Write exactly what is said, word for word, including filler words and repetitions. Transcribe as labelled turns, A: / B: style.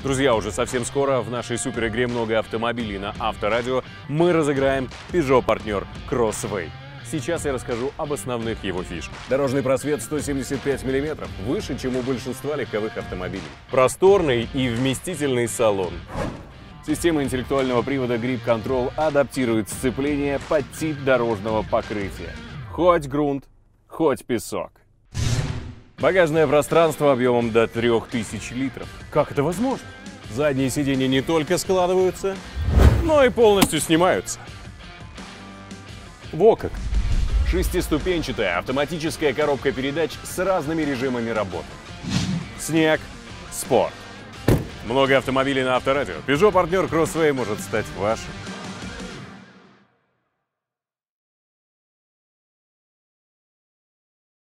A: Друзья, уже совсем скоро в нашей супер игре «Много автомобилей» на Авторадио мы разыграем Peugeot Partner Crossway. Сейчас я расскажу об основных его фишках. Дорожный просвет сто семьдесят пять миллиметров, выше, чем у большинства легковых автомобилей. Просторный и вместительный салон. Система интеллектуального привода Grip Control адаптирует сцепление под тип дорожного покрытия. Хоть грунт, хоть песок. Багажное пространство объемом до трёх тысяч литров. Как это возможно? Задние сиденья не только складываются, но и полностью снимаются. Во как! Шестиступенчатая автоматическая коробка передач с разными режимами работы. Снег, спорт. Много автомобилей на Авторадио. Peugeot Partner Crossway может стать вашим.